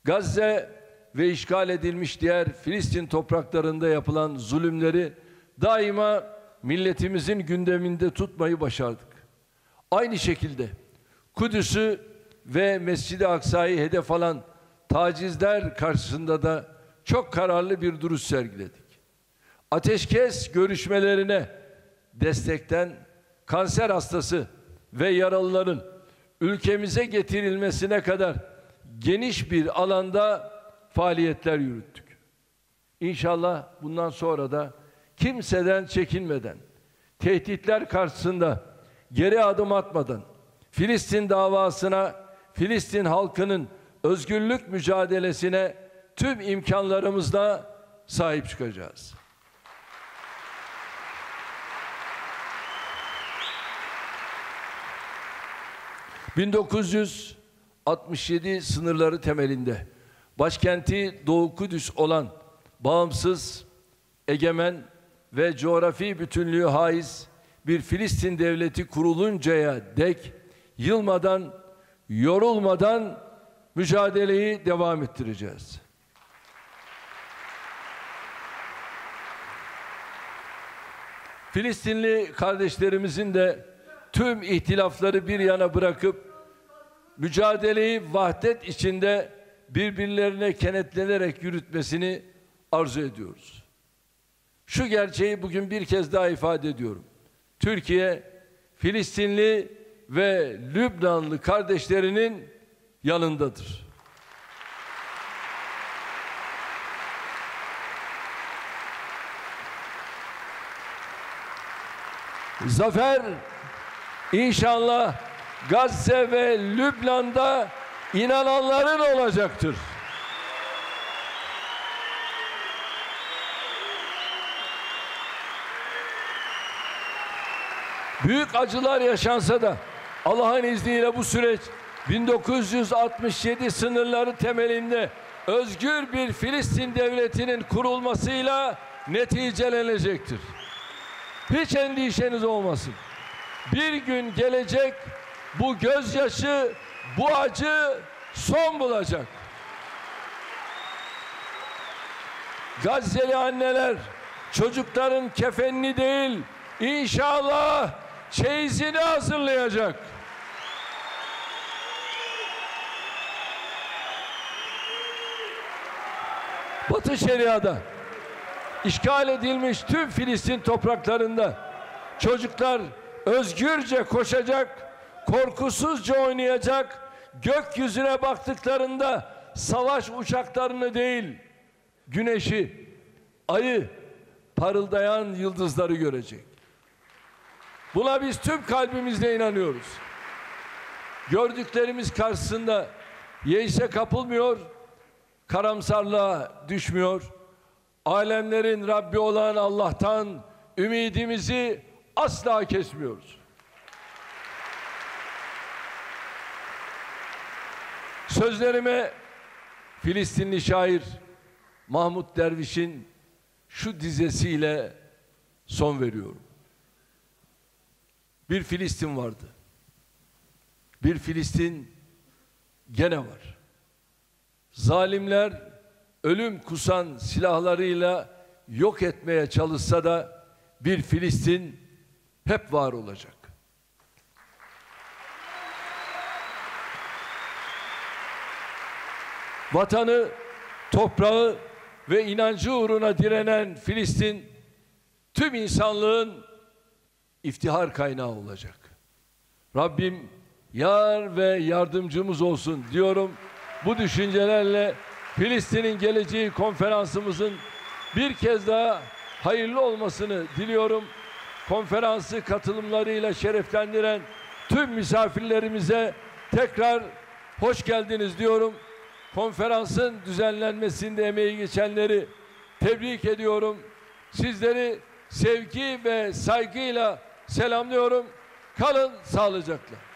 Gazze ve işgal edilmiş diğer Filistin topraklarında yapılan zulümleri daima milletimizin gündeminde tutmayı başardık. Aynı şekilde Kudüs'ü ve Mescid-i Aksa'yı hedef alan tacizler karşısında da çok kararlı bir duruş sergiledik. Ateşkes görüşmelerine destekten kanser hastası ve yaralıların ülkemize getirilmesine kadar geniş bir alanda faaliyetler yürüttük. İnşallah bundan sonra da kimseden çekinmeden, tehditler karşısında geri adım atmadan, Filistin davasına, Filistin halkının özgürlük mücadelesine tüm imkanlarımızla sahip çıkacağız. ...1967 sınırları temelinde başkenti Doğu Kudüs olan bağımsız, egemen ve coğrafi bütünlüğü haiz bir Filistin devleti kuruluncaya dek yılmadan, yorulmadan mücadeleyi devam ettireceğiz. Filistinli kardeşlerimizin de tüm ihtilafları bir yana bırakıp mücadeleyi vahdet içinde birbirlerine kenetlenerek yürütmesini arzu ediyoruz. Şu gerçeği bugün bir kez daha ifade ediyorum. Türkiye, Filistinli ve Lübnanlı kardeşlerinin yanındadır. Zafer İnşallah Gazze ve Lübnan'da inananların olacaktır. Büyük acılar yaşansa da Allah'ın izniyle bu süreç 1967 sınırları temelinde özgür bir Filistin devletinin kurulmasıyla neticelenecektir. Hiç endişeniz olmasın. Bir gün gelecek, bu gözyaşı, bu acı son bulacak. Gazze'li anneler çocukların kefenini değil, inşallah çeyizini hazırlayacak. Batı Şeria'da işgal edilmiş tüm Filistin topraklarında çocuklar özgürce koşacak, korkusuzca oynayacak, gökyüzüne baktıklarında savaş uçaklarını değil, güneşi, ayı, parıldayan yıldızları görecek. Buna biz tüm kalbimizle inanıyoruz. Gördüklerimiz karşısında yeise kapılmıyor, karamsarlığa düşmüyor. Alemlerin Rabbi olan Allah'tan ümidimizi asla kesmiyoruz. Sözlerime Filistinli şair Mahmut Derviş'in şu dizesiyle son veriyorum. Bir Filistin vardı. Bir Filistin gene var. Zalimler ölüm kusan silahlarıyla yok etmeye çalışsa da bir Filistin hep var olacak. Vatanı, toprağı ve inancı uğruna direnen Filistin tüm insanlığın iftihar kaynağı olacak. Rabbim yar ve yardımcımız olsun diyorum. Bu düşüncelerle Filistin'in geleceği konferansımızın bir kez daha hayırlı olmasını diliyorum. Konferansı katılımlarıyla şereflendiren tüm misafirlerimize tekrar hoş geldiniz diyorum. Konferansın düzenlenmesinde emeği geçenleri tebrik ediyorum. Sizleri sevgi ve saygıyla selamlıyorum. Kalın sağlıcakla.